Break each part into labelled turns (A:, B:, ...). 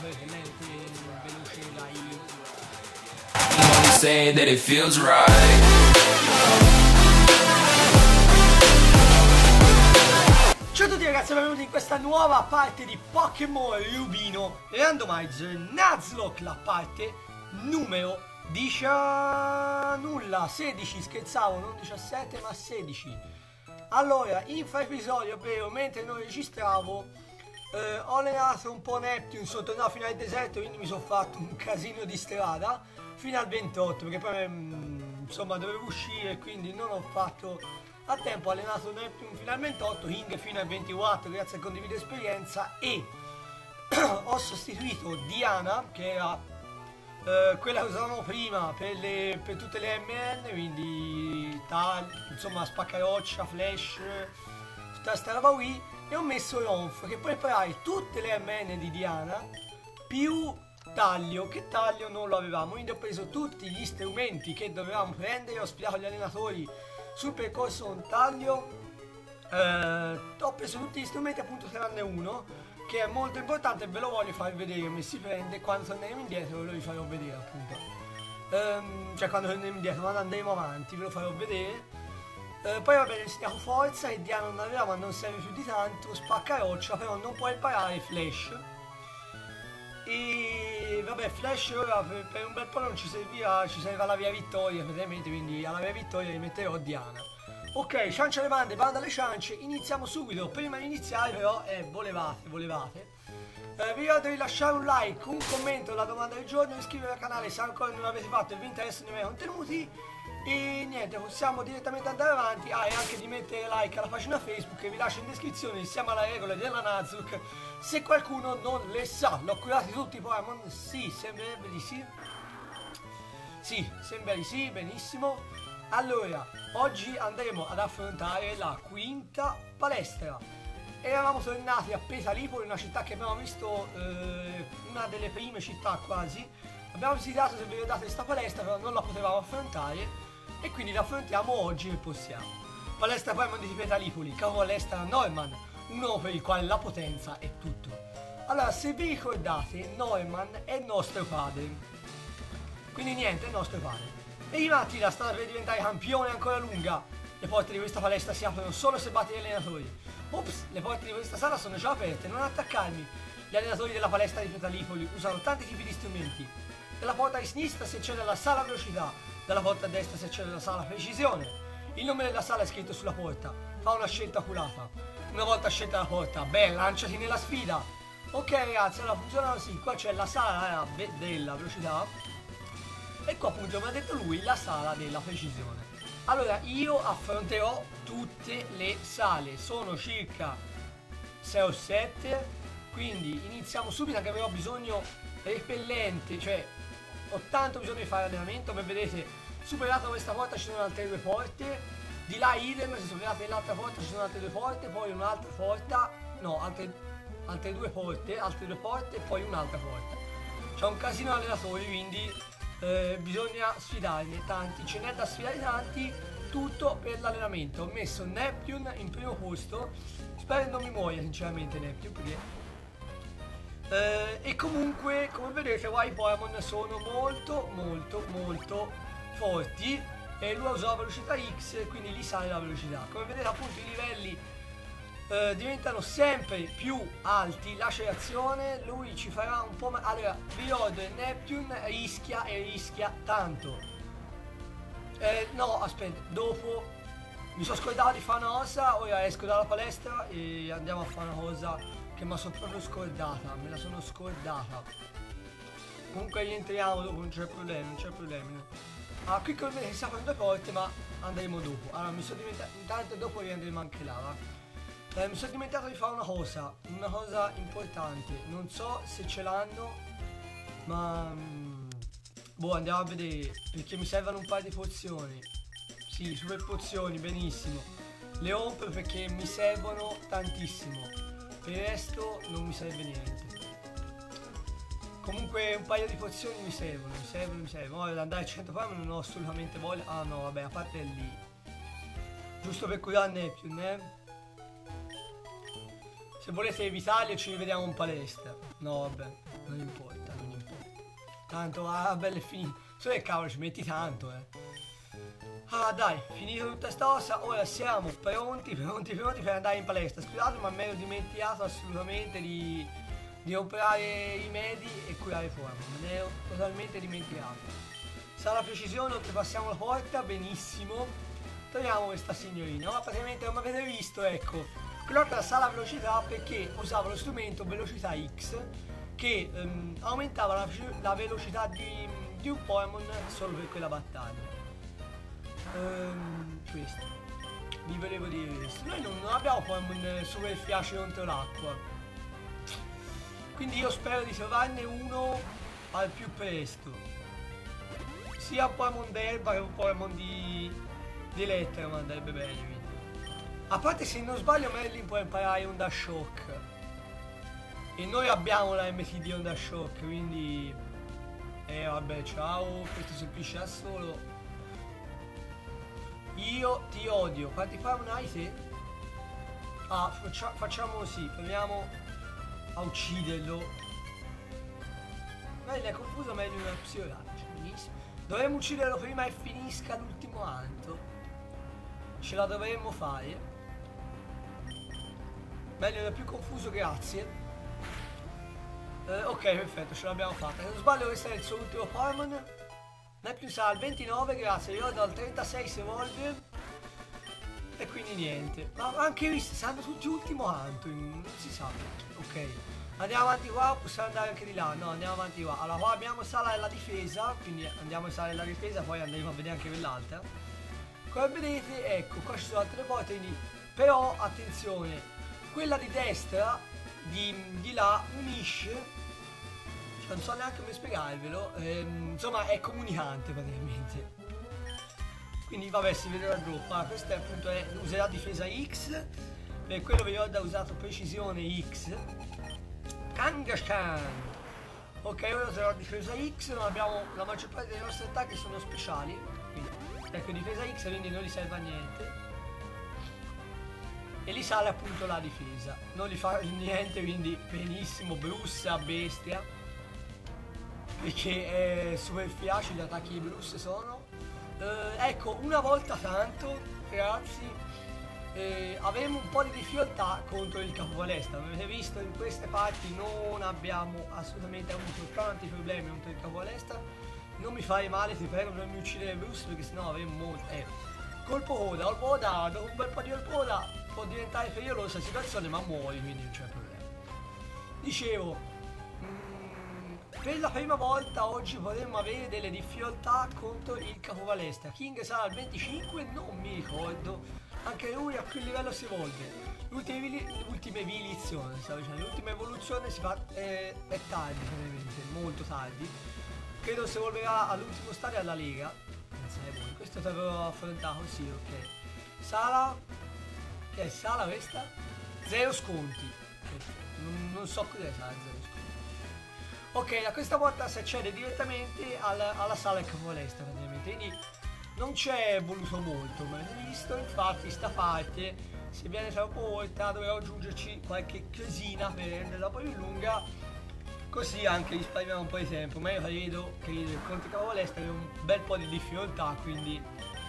A: lento e veloce live.
B: Say that it feels right.
A: Ciao a tutti ragazzi, benvenuti in questa nuova parte di Pokémon Rubino Randomizer Nuzlocke, la parte numero 16, scherzavo, non 17 ma 16. Allora, in fra episodi, ovvero mentre non registravo, ho allenato un po' Neptune, sono tornato fino al deserto, quindi mi sono fatto un casino di strada fino al 28, perché poi insomma dovevo uscire, quindi non ho fatto a tempo. Ho allenato Neptune fino al 28, King fino al 24 grazie a Condivide Esperienza, e ho sostituito Diana, che era quella che usavamo prima per tutte le MN, quindi insomma spaccaroccia, flash, tutta questa roba qui, e ho messo Ronf, che può preparare tutte le MN di Diana più taglio, che taglio non lo avevamo, quindi ho preso tutti gli strumenti che dovevamo prendere, ho spiegato agli allenatori sul percorso un taglio, ho preso tutti gli strumenti appunto tranne uno che è molto importante e ve lo voglio far vedere come si prende. Quando torneremo indietro ve lo farò vedere appunto, cioè quando torneremo indietro, quando andremo avanti ve lo farò vedere. Poi va bene, insegniamo forza, e Diana non aveva ma non serve più di tanto, spaccaroccia però non puoi imparare flash. E vabbè, flash ora per un bel po' non ci serviva, ci serviva la via vittoria praticamente, quindi alla via vittoria rimetterò Diana. Ok, ciance alle bande, banda alle ciance, iniziamo subito. Prima di iniziare però, volevate, vi ricordo di lasciare un like, un commento, la domanda del giorno, iscrivervi al canale se ancora non l'avete fatto e vi interessano i miei contenuti. E niente, possiamo direttamente andare avanti. E anche di mettere like alla pagina Facebook, che vi lascio in descrizione insieme alle regole della Nuzlocke, se qualcuno non le sa. L'ho curati tutti i Pokémon? Sì, sembrerebbe di sì. Sì, sembra di sì, benissimo. Allora, oggi andremo ad affrontare la quinta palestra. Eravamo tornati a Petalipoli, una città che abbiamo visto, una delle prime città quasi. Abbiamo visitato, se vi ricordate, questa palestra, però non la potevamo affrontare e quindi la affrontiamo oggi e possiamo. Palestra Pokémon di Petalipoli, capo palestra Norman, un uomo per il quale la potenza è tutto. Allora, se vi ricordate, Norman è il nostro padre, quindi niente, è il nostro padre. E infatti la strada per diventare campione è ancora lunga. Le porte di questa palestra si aprono solo se batti gli allenatori. Ops, le porte di questa sala sono già aperte, non attaccarmi. Gli allenatori della palestra di Petalipoli usano tanti tipi di strumenti. Dalla porta di sinistra si accede alla sala velocità, dalla porta a destra si accede alla sala precisione. Il nome della sala è scritto sulla porta. Fa una scelta oculata. Una volta scelta la porta, beh, lanciati nella sfida. Ok ragazzi, allora funziona così. Qua c'è la sala della velocità e qua appunto, come ha detto lui, la sala della precisione. Allora, io affronterò tutte le sale, sono circa 6 o 7, quindi iniziamo subito, anche perché ho bisogno repellente, cioè ho tanto bisogno di fare allenamento. Come vedete, superata questa porta ci sono altre due porte, di là idem, se superate l'altra porta ci sono altre due porte, poi un'altra porta, no, altre due porte e poi un'altra porta. C'è un casino di allenatori, quindi bisogna sfidarne tanti, ce n'è da sfidare tanti, tutto per l'allenamento. Ho messo Neptune in primo posto, spero che non mi muoia sinceramente Neptune, perché e comunque come vedete qua i Pokémon sono molto forti, e lui usa la velocità X, quindi gli sale la velocità. Come vedete appunto i livelli diventano sempre più alti, l'accelerazione lui ci farà un po'. Allora, vi ricordo, Neptune rischia e rischia tanto. No, aspetta, dopo mi sono scordato di fare una cosa, ora esco dalla palestra e andiamo a fare una cosa che mi sono proprio scordata, me la sono scordata. Comunque rientriamo dopo, non c'è problema, Allora, qui come vedete si aprono due porte, ma andremo dopo. Allora, mi sono dimenticato, intanto dopo riandremo anche là, va? Mi sono dimenticato di fare una cosa importante, non so se ce l'hanno, ma boh, andiamo a vedere, perché mi servono un paio di pozioni. Sì, super pozioni, benissimo. Le compro perché mi servono tantissimo, per il resto non mi serve niente. Comunque un paio di pozioni mi servono. Ora andare a 100 Pokémon non ho assolutamente voglia. Ah no, vabbè, a parte lì, giusto per curare Neptune, Se volete evitarli ci rivediamo in palestra. No, vabbè, non importa, non importa. Tanto, ah, bello è finito. So che cavolo ci metti tanto, Ah, dai, finito tutta sta cosa, ora siamo pronti per andare in palestra. Scusate, ma mi ero dimenticato assolutamente di operare i medi e curare forma. Me ne ero totalmente dimenticato. Sala precisione, oltrepassiamo la porta, benissimo. Troviamo questa signorina. Ora praticamente come avete visto, ecco, quella è la sala velocità perché usava lo strumento velocità X che aumentava la velocità di un Pokémon solo per quella battaglia. Questo. Vi volevo dire questo. Noi non abbiamo Pokémon super efficace contro l'acqua. Quindi io spero di trovarne uno al più presto. Sia un Pokémon d'erba che un Pokémon di elettro andrebbe bene. Quindi. A parte se non sbaglio Merlin può imparare Onda Shock. E noi abbiamo la MT di Onda Shock, quindi... vabbè, ciao, questo semplice da solo. Io ti odio. Quanti Pokémon hai te? Ah, facciamo così, proviamo a ucciderlo. Meglio è confuso, meglio una psioraccia. Benissimo. Dovremmo ucciderlo prima che finisca l'ultimo anto. Ce la dovremmo fare. Meglio è più confuso, grazie. Ok, perfetto, ce l'abbiamo fatta. Se non sbaglio questo è il suo ultimo Pokémon. Neptune sarà al 29, grazie. Io do al 36 si evolve. E quindi niente. Ma anche visto, saranno tutti ultimo anto. Non si sa. Ok. Andiamo avanti qua, possiamo andare anche di là. No, andiamo avanti qua. Allora qua abbiamo sala della difesa. Quindi andiamo in sala della difesa, poi andremo a vedere anche quell'altra. Come vedete, ecco, qua ci sono altre porte. Quindi, però, attenzione, quella di destra, di là, unisce. Non so neanche come spiegarvelo, insomma è comunicante praticamente. Quindi vabbè, si vede dal gruppo. Ah, questo è appunto userà difesa X, per quello vi ho usato precisione X. Kangaskhan. Ok, ora userò difesa X, non abbiamo, la maggior parte dei nostri attacchi sono speciali. Quindi, ecco, difesa X, quindi non gli serve a niente. E gli sale appunto la difesa. Non gli fa niente, quindi benissimo, brussa bestia. Perché è super efficace gli attacchi di Bruce sono. Ecco, una volta tanto, ragazzi, avremo un po' di difficoltà contro il capovalestra. Come avete visto in queste parti non abbiamo assolutamente avuto tanti problemi contro il capovalestra. Non mi fai male, ti prego, non mi uccidere Bruce perché sennò avremo molto. Colpo coda, dopo un bel po' di colpo coda può diventare pericolosa la situazione, ma muori, quindi non c'è problema. Dicevo. Per la prima volta oggi potremmo avere delle difficoltà contro il capovalestra. King sarà al 25, non mi ricordo. Anche lui a che livello si evolve. L'ultima evoluzione, stavo dicendo, l'ultima evoluzione si fa è tardi, veramente, molto tardi. Credo si evolverà all'ultimo stadio alla Lega. Questo ti avevo affrontato, sì, ok. Sala. Che è sala questa? Zero sconti. Non so cos'è sala zero sconti. Ok, da questa porta si accede direttamente alla sala del capovalestra praticamente, quindi non c'è voluto molto, ma avete visto, infatti sta parte, se viene troppo oltre dovrò aggiungerci qualche cosina per renderla poi più lunga, così anche risparmiamo un po' di tempo, ma io vedo che il contro capovalestra è un bel po' di difficoltà, quindi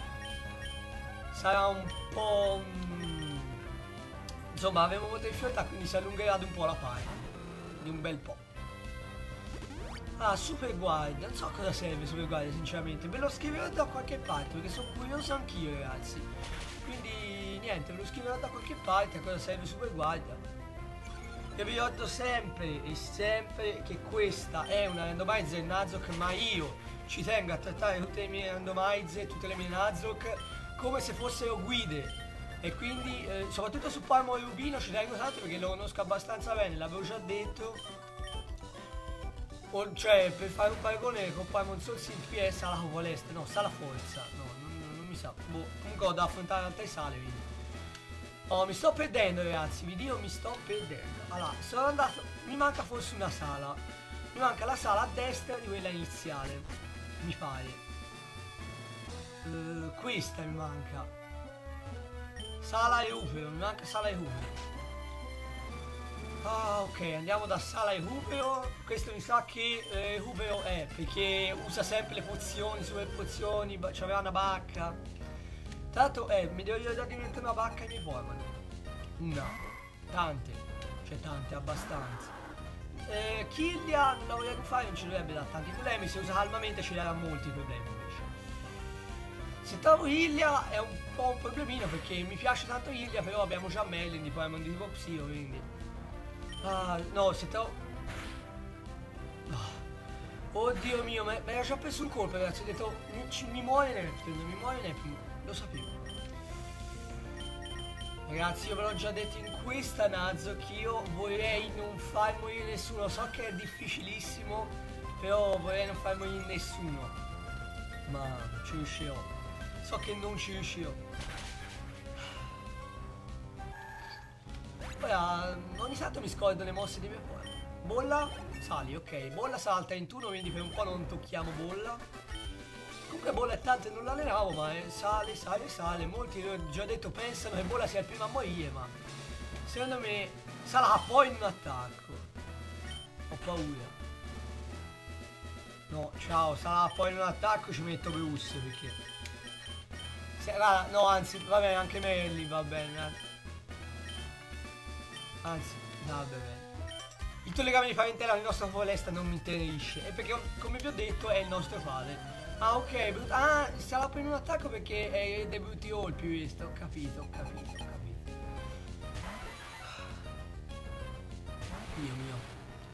A: sarà un po'... insomma avevo molte difficoltà, quindi si allungherà di un po' la parte, di un bel po'. Ah, Super Guardia, non so cosa serve Super Guardia sinceramente, ve lo scriverò da qualche parte perché sono curioso anch'io ragazzi. Quindi niente, ve lo scriverò da qualche parte a cosa serve Super Guardia. Io vi ricordo sempre e sempre che questa è una randomizer Nuzlocke, ma io ci tengo a trattare tutte le mie randomizer, tutte le mie Nuzlocke come se fossero guide. E quindi soprattutto su Pokémon Rubino ci tengo tanto perché lo conosco abbastanza bene, l'avevo già detto. Cioè, per fare un paragone con Pokémon Soul Silk è sala capovalestra, no, sala forza, no, non mi sa. Boh, comunque ho da affrontare altre sale, quindi. Oh, mi sto perdendo ragazzi, vi dico mi sto perdendo. Allora, sono andato, mi manca forse una sala. Mi manca la sala a destra di quella iniziale, mi pare. Questa mi manca. Sala Eufero, mi manca sala Eufero. Ah, ok, andiamo da sala recupero. Questo mi sa che recupero è perché usa sempre le pozioni, super pozioni, c'aveva una bacca. Tra l'altro, mi devo ricordare di mettere una bacca ai miei Pokémon. No, tante, cioè tante, abbastanza. Killia non la voglio fare, non ci dovrebbe dare tanti problemi. Se usa calmamente ci darà molti problemi invece. Se trovo Killia è un po' un problemino perché mi piace tanto Killia, però abbiamo già Merlin di Pokémon di tipo Psio, quindi. Ah, no, se trovo. Oddio mio, mi era già preso un colpo, ragazzi. Ho detto, mi muore Neptune, mi muore Neptune. Lo sapevo. Ragazzi, io ve l'ho già detto in questa Nazo che io vorrei non far morire nessuno. So che è difficilissimo, però vorrei non far morire nessuno. Ma non ci riuscirò. So che non ci riuscirò. Ora, ogni tanto mi scordo le mosse dei miei Pokémon. Bolla, sali, ok. Bolla salta in turno, quindi per un po' non tocchiamo Bolla. Comunque Bolla è tanto e non l'allenavo, ma sale, sale, sale. Molti, ho già detto, pensano che Bolla sia il primo a morire, ma secondo me sarà poi in un attacco. Ho paura. No, ciao, sarà poi in un attacco, ci metto Bruce, perché... no, anzi, va bene, anche Melly va bene. Anzi, va bene. Il tuo legame di parentela nel nostro foresta non mi intenerisce. E perché, come vi ho detto, è il nostro padre. Ah, ok, ah, sarà per un attacco perché è dei brutti colpi questo. Ho capito, ho capito, ho capito. Dio mio.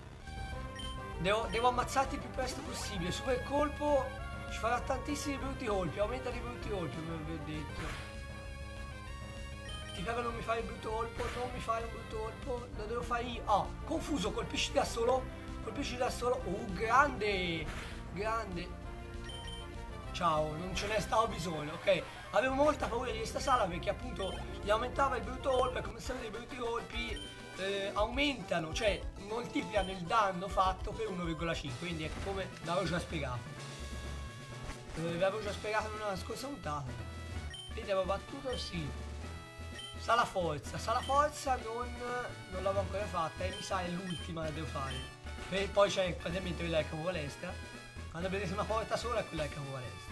A: Devo ammazzarti il più presto possibile. Super colpo ci farà tantissimi brutti colpi. Aumenta di brutti colpi, come vi ho detto. Ti prego non mi fare il brutto colpo, non mi fare un brutto colpo, lo devo fare io. Oh, confuso, colpisci da solo. Colpisci da solo. Oh, grande! Grande. Ciao, non ce n'è stato bisogno, ok? Avevo molta paura di questa sala perché appunto gli aumentava il brutto colpo e come sapete i brutti colpi aumentano, cioè moltiplicano il danno fatto per 1,5, quindi è come l'avevo già spiegato. L'avevo già spiegato in una scorsa puntata. Quindi avevo battuto, sì. Sala forza non l'avevo ancora fatta e mi sa è l'ultima che devo fare. E poi c'è praticamente quella del capo palestra. Quando vedete una porta sola è quella del capo palestra.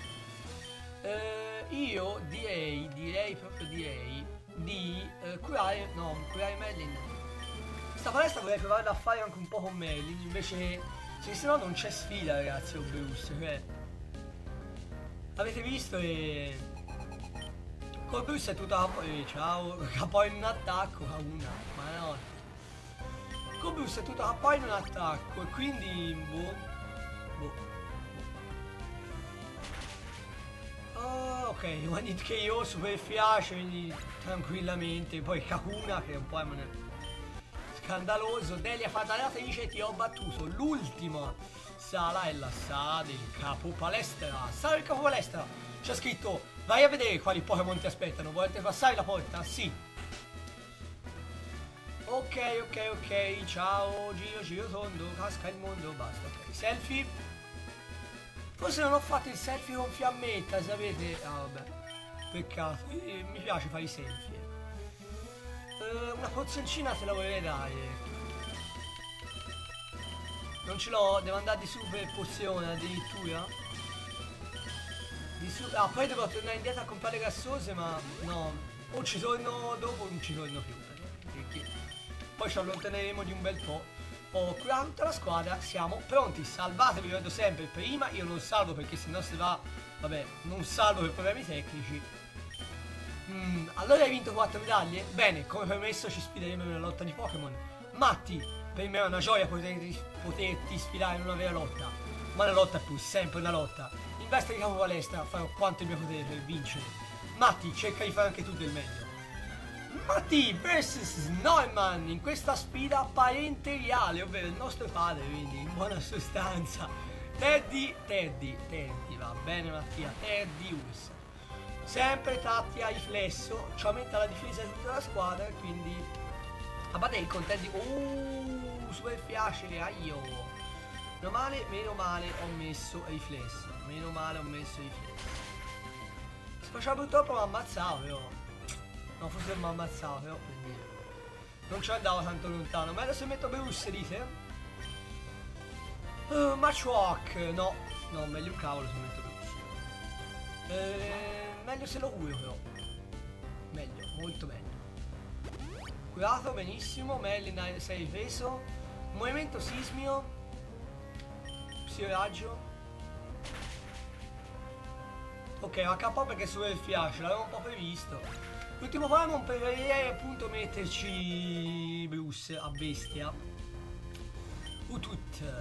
A: Io direi proprio di curare Merlin. Sta palestra vorrei provare a fare anche un po' con Merlin, invece se no non c'è sfida ragazzi o Bruce, cioè. Avete visto e... Col Bruce è tutto ciao, poi in un attacco a una, ma no. Col Bruce è tutto poi in un attacco e quindi boh. Oh, ok, One Hit KO super efficace, quindi tranquillamente. Poi Kakuna che è un po' scandaloso. Delia Fatalatrice, ti ho battuto. L'ultima sala è la sala del capo palestra. Sala del capo palestra. C'è scritto vai a vedere quali Pokémon ti aspettano. Volete passare la porta? Sì. Ok, ciao, giro tondo, casca il mondo, basta, ok. Selfie. Forse non ho fatto il selfie con fiammetta, sapete? Ah vabbè, peccato, mi piace fare i selfie. Una pozioncina te la vorrei dare. Non ce l'ho, devo andare di super pozione addirittura. Ah, poi devo tornare indietro a comprare gassose, ma no. O ci torno dopo o non ci torno più. Perché poi ci allontaneremo di un bel po'. Ho curato tutta la squadra, siamo pronti, salvate, vi ricordo sempre, prima io non salvo perché sennò si va, vabbè, non salvo per problemi tecnici. Allora hai vinto 4 medaglie? Bene, come promesso ci sfideremo in una lotta di Pokémon. Matti, per me è una gioia poterti sfidare in una vera lotta, ma la lotta è pur sempre una lotta. In veste di capo palestra farò quanto il mio potere per vincere. Matti, cerca di fare anche tu del meglio. Matti vs Neumann in questa sfida parenteriale, ovvero il nostro padre, quindi in buona sostanza. Teddy, va bene Mattia, Teddy Ursa. Sempre tratti a riflesso, ci aumenta la difesa di tutta la squadra, quindi... A parte il con Teddy... super efficace, aio. Meno male ho messo riflesso, Se faceva purtroppo mi ammazzavo però. No, forse mi ammazzava però, quindi... Non ci andavo tanto lontano. Meglio se metto Bruce, dite? Machoak, no. No, meglio un cavolo se metto Bruce. Meglio se lo curo però. Meglio, molto meglio. Curato, benissimo. Merlin 6 peso. Movimento sismio. Psiraggio. Ok, ma KO perché solo il fiasco, l'avevo un po' previsto. L'ultimo Pokémon preferirei appunto metterci Bruce a bestia. Utut.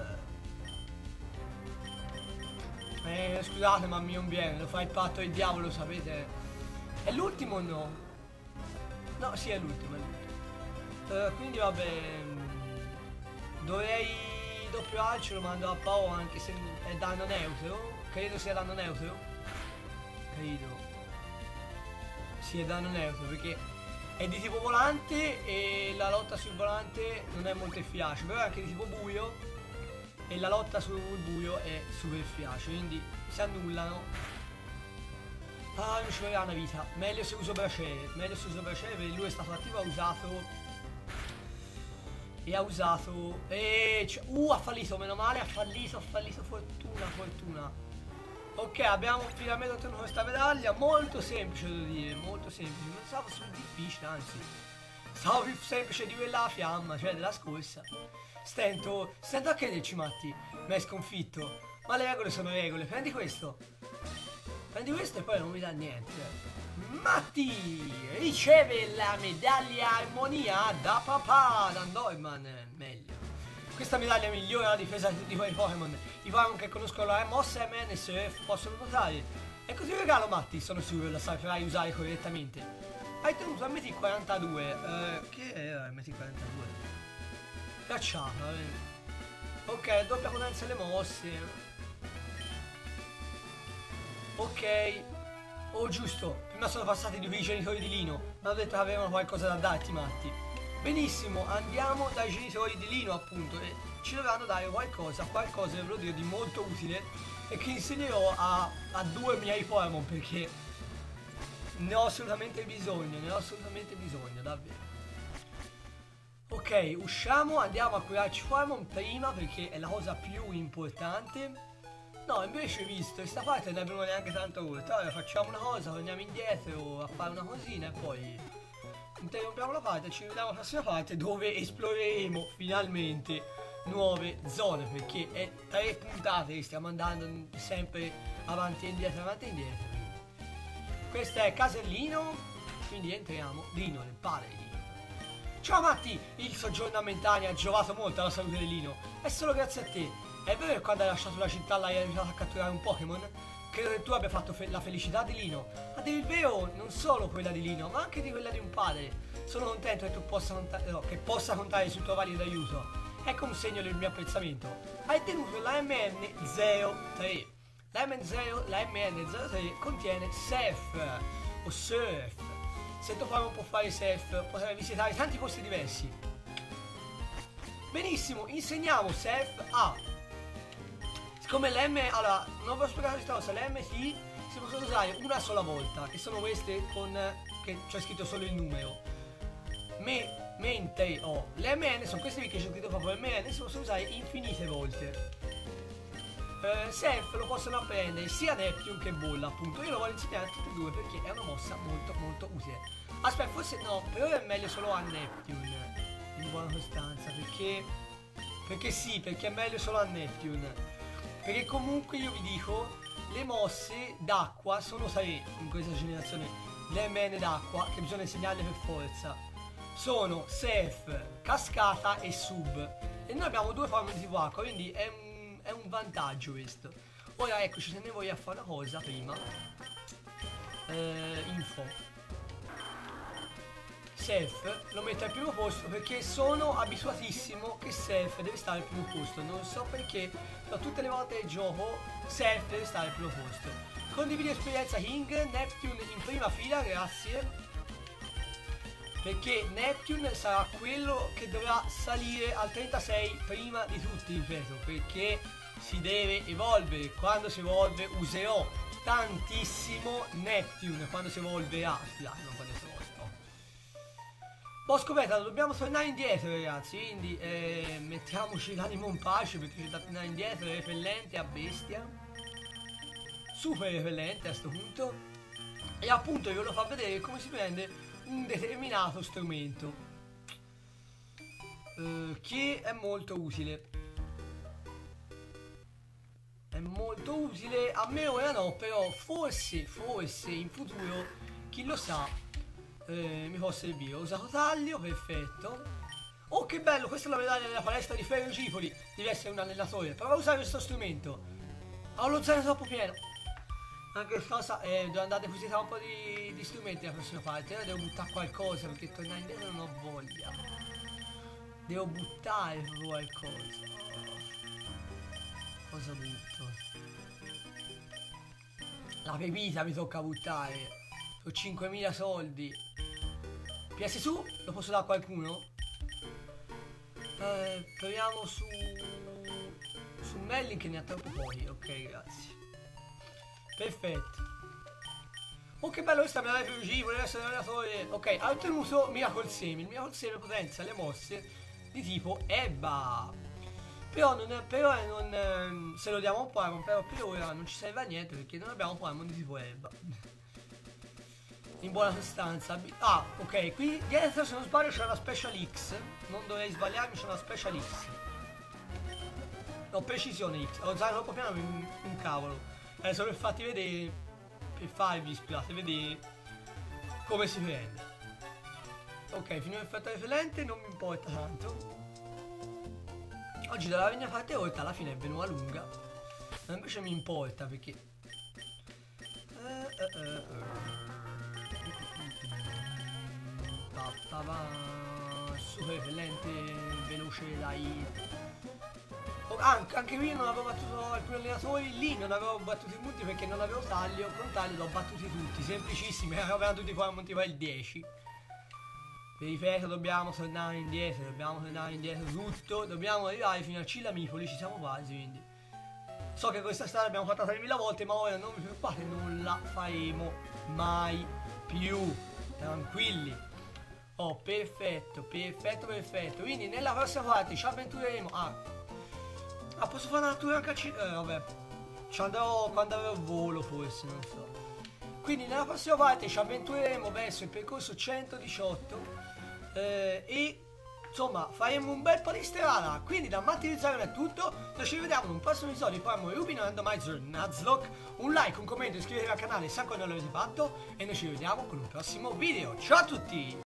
A: Scusate ma mi non viene, lo fa il patto del diavolo, sapete? È l'ultimo o no? No, sì è l'ultimo, è l'ultimo. Quindi vabbè, dovrei doppio alcio, lo mando a Pao anche se è danno neutro. Credo sia danno neutro. Credo. Sì, è danno neutro perché è di tipo volante e la lotta sul volante non è molto efficace, però è anche di tipo buio e la lotta sul buio è super efficace, quindi si annullano. Ah, non ci vorrà una vita. Meglio se uso braciere, meglio se uso braciere perché lui è stato attivo, ha usato ha fallito, meno male, ha fallito, fortuna. Ok, abbiamo finalmente ottenuto questa medaglia, molto semplice devo dire, molto semplice, non stavo fosse più difficile, anzi, stavo più semplice di quella fiamma, cioè della scorsa. Stento a crederci Matti, mi hai sconfitto, ma le regole sono regole, prendi questo e poi non mi dà niente. Matti riceve la medaglia armonia da papà, da Norman, meglio. Questa medaglia migliora la difesa di tutti quei Pokémon. I Pokémon che conoscono la mossa MN e Surf possono nuotare. Ecco ti regalo Matti, sono sicuro che la saprai usare correttamente. Hai tenuto MT42, che era MT42? Cacciata, ok, doppia potenza le mosse. Ok. Oh giusto, prima sono passati due genitori di Lino, mi hanno detto che avevano qualcosa da darti Matti. Benissimo, andiamo dai genitori di Lino appunto e ci dovranno dare qualcosa, ve lo dico, di molto utile e che insegnerò a due miei Pokémon perché ne ho assolutamente bisogno, davvero. Ok, usciamo, andiamo a curarci Pokémon prima perché è la cosa più importante. No, invece visto, questa parte non abbiamo neanche tanto corta, allora facciamo una cosa, torniamo indietro a fare una cosina e poi interrompiamo la parte, ci vediamo alla prossima parte dove esploreremo finalmente nuove zone perché è 3 puntate che stiamo andando sempre avanti e indietro. Questa è Casellino, quindi entriamo. Lino, nel padre di Lino. Ciao Matti, il soggiorno a Mentania ha giovato molto alla salute di Lino, è solo grazie a te. È vero che quando hai lasciato la città l'hai aiutato a catturare un Pokémon? Credo che tu abbia fatto la felicità di Lino. A dire il vero, non solo quella di Lino, ma anche di quella di un padre. Sono contento che tu possa contare sul tuo valido aiuto. Ecco un segno del mio apprezzamento. Hai tenuto la MN03. La MN03 contiene Surf o Surf. Se tuo Pokémon può fare Surf, potrai visitare tanti posti diversi. Benissimo, insegniamo Surf a... Come allora, non vi ho spiegato questa cosa, le MT si possono usare una sola volta, che sono queste con, che c'è scritto solo il numero. Mentre le MN sono queste che c'è scritto proprio MN, si possono usare infinite volte. Surf lo possono apprendere sia Neptune che Bolla, appunto. Io lo voglio insegnare a tutte e due perché è una mossa molto utile. Aspetta, forse no, per ora è meglio solo a Neptune, in buona sostanza, perché sì, perché è meglio solo a Neptune. Perché comunque io vi dico, le mosse d'acqua sono 3 in questa generazione, le MN d'acqua, che bisogna insegnarle per forza. Sono Surf, Cascata e Sub. E noi abbiamo 2 forme di tipo acqua, quindi è un vantaggio questo. Ora eccoci, se ne voglio fare una cosa prima. Info. Surf lo metto al primo posto perché sono abituatissimo che Surf deve stare al primo posto. Non so perché, da tutte le volte del gioco Surf deve stare al primo posto. Condividi esperienza King, Neptune in prima fila, grazie. Perché Neptune sarà quello che dovrà salire al 36 prima di tutti, ripeto, perché si deve evolvere. Quando si evolve userò tantissimo Neptune, quando si evolverà, scusate, non quando si evolve. Ho scoperto, dobbiamo tornare indietro ragazzi, quindi mettiamoci l'animo in pace perché c'è da tornare indietro, repellente a bestia. Super repellente a sto punto. E appunto vi voglio far vedere come si prende un determinato strumento. Che è molto utile. È molto utile, a me ora no, però forse in futuro, chi lo sa, mi può servire. Ho usato taglio, perfetto. Oh che bello, questa è la medaglia della palestra di Ferro Gipoli. Devi essere un allenatore, prova a usare questo strumento. Ho lo zaino troppo pieno. Anche cosa, devo andare a depositare un po' di strumenti la prossima parte. Ora devo buttare qualcosa perché tornare indietro non ho voglia. Devo buttare qualcosa. Cosa butto? La pepita mi tocca buttare. Ho 5.000 soldi. PS su? Lo posso dare a qualcuno? Proviamo su Melling che ne ha troppo pochi. Ok, grazie. Perfetto. Oh che bello, questa me la riuscivo, volevo essere allenatore. Ok, ha ottenuto Miracle Semi. Il Miracle Semi potenzia le mosse di tipo Ebba. Però se lo diamo a un Pokémon, però per ora non ci serve a niente perché non abbiamo un Pokémon di tipo Ebba. In buona sostanza. Ah, ok, qui dietro se non sbaglio c'è una Special X. Non dovrei sbagliarmi, c'è una Special X. No, Precisione X. Ho usato troppo piano un cavolo. Adesso per farti vedere, per farvi, scusate, vedere come si prende. Ok, finito l'effetto repellente, non mi importa tanto. Oggi dalla vigna parte oltre, alla fine è venuta lunga. Ma invece mi importa perché super repellente, veloce, dai. Oh, anche qui non avevo battuto alcuni allenatori, lì non avevo battuto i punti perché non avevo taglio, con taglio l'ho battuti tutti, semplicissimi, avevano tutti poi a montare il 10. Vi ripeto, dobbiamo tornare indietro tutto, dobbiamo arrivare fino a Cilamipoli, ci siamo quasi, quindi. So che questa strada l'abbiamo fatta 3.000 volte, ma ora non vi preoccupate, non la faremo mai più, tranquilli. Oh, perfetto, quindi nella prossima parte ci avventureremo posso fare una natura anche vabbè, ci andrò quando avrò volo forse, non so. Quindi nella prossima parte ci avventureremo verso il percorso 118 e insomma faremo un bel po' di strada. Quindi da Mattirizzare è tutto, noi ci vediamo in un prossimo episodio di Pokémon Rubino Randomizer Nuzlocke. Un like, un commento, iscrivetevi al canale se ancora non l'avete fatto e noi ci vediamo con un prossimo video. Ciao a tutti!